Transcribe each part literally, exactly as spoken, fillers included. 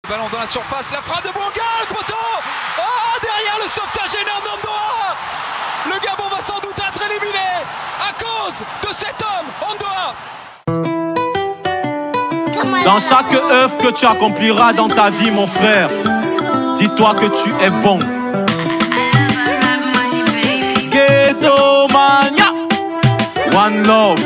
Ballon dans la surface, la frappe de Bonga, le poteau. Oh, derrière le sauvetage énorme d'Ondoa. Le Gabon va sans doute être éliminé à cause de cet homme, Ondoa. Dans chaque œuvre que tu accompliras dans ta vie, mon frère, dis-toi que tu es bon. Ghetto Mania, One Love.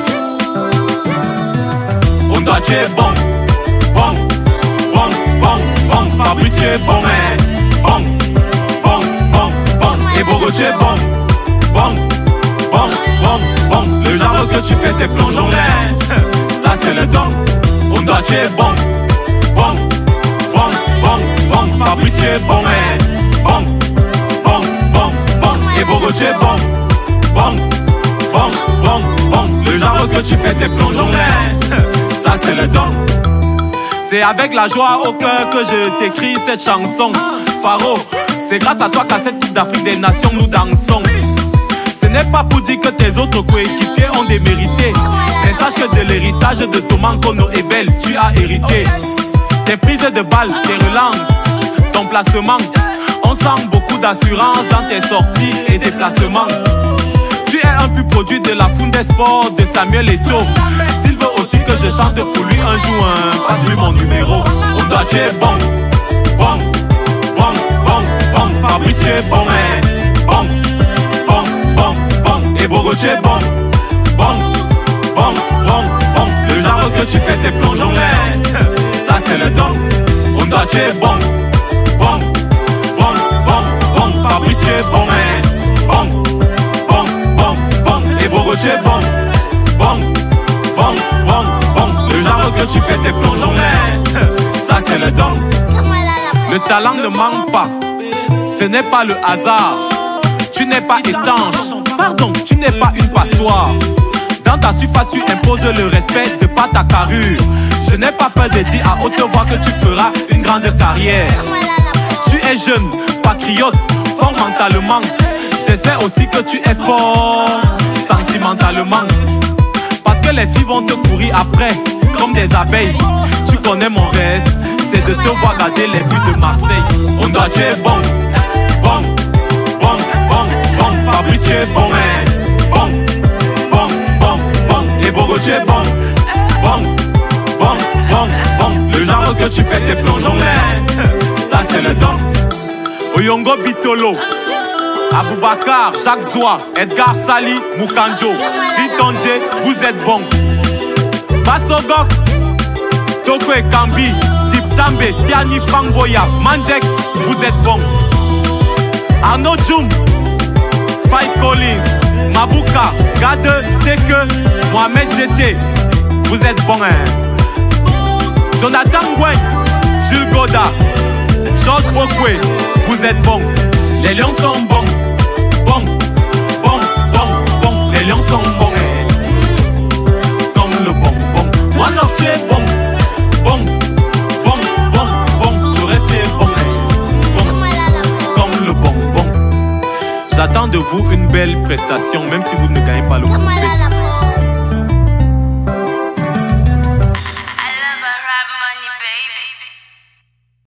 Ondoa, tu es bon, bon, bon, bon, bon. Fabrice, tu es bon, hein. Bon, bon, bon, bon. Et Bogo, tu es bon, bon, bon, bon, bon. Le genre que tu fais tes plongeons là, ça c'est le don. Ondoa, tu es bon, bon, bon, bon, bon. Fabrice, tu es bon, hein. Bon, bon, bon, bon. Et Bogo, tu es bon, bon, bon, bon, bon. Le genre que tu fais tes plongeons là, ça c'est le don. C'est avec la joie au cœur que je t'écris cette chanson. Faro, c'est grâce à toi qu'à cette Coupe d'Afrique des Nations nous dansons. Ce n'est pas pour dire que tes autres coéquipiers ont démérité, mais sache que de l'héritage de Thomas Nkono Ebel, tu as hérité. Tes prises de balles, tes relances, ton placement, on sent beaucoup d'assurance dans tes sorties et déplacements. Tu es un pur produit de la Funde Sport de Samuel Eto'o. S'il veut aussi que je chante pour lui un jour, passe-lui mon numéro. Ondoa, tu es bon, bon, bon, bon, bon. Fabrice, tu es bon, hein. Bon, bon, bon, bon. Et Bogo, tu es bon, bon, bon, bon, bon. Le genre que tu fais tes plongeons là, ça c'est le don. Ondoa, tu es bon, bon, bon, bon, bon. Fabrice, tu es bon, hein. Bon, bon, bon, bon. Et Bogo, tu es bon, bon, bon, bon, bon. Le genre que tu fais tes plongeons là, ça c'est le don. Le talent ne manque pas, ce n'est pas le hasard. Tu n'es pas étanche, pardon, tu n'es pas une passoire. Dans ta surface tu imposes le respect de pas ta carrure. Je n'ai pas peur de dire à haute voix que tu feras une grande carrière. Tu es jeune, patriote, fort mentalement. J'espère aussi que tu es fort sentimentalement. Parce que les filles vont te courir après comme des abeilles. Tu connais mon rêve, c'est de te voir garder les buts de Marseille. Ondoa, tu es bon, bon, bon, bon, bon. Fabrice, tu es bon, hein. Bon, bon, bon, bon. Et Bogo, tu es bon, bon, bon, bon, bon. Le genre que tu fais tes plongeons là, ça c'est le don. Oyongo Bitolo, Aboubakar, Jacques Zoua, Edgar Sali, Mukanjo, Vitondje, vous êtes bons. Basogok, Toko et Kambi, Tiptambe, Siani Fangoya, Mandjek, vous êtes bons. Arnaud Djoum, Faye Collins, Mabouka, Gade, Teke, Mohamed Jeté, vous êtes bons, hein. Jonathan Gwen, Jules Goda, Georges Bokwe, vous êtes bons. Les lions sont bons, bons, bons, bons, bons. Les lions sont bons, hein. Comme le bon, bon. One Love, tu es bon, bon, bon, bon, bon. Je reste bon, hein. Bon, comme le bon, bon. J'attends de vous une belle prestation, même si vous ne gagnez pas le trophée.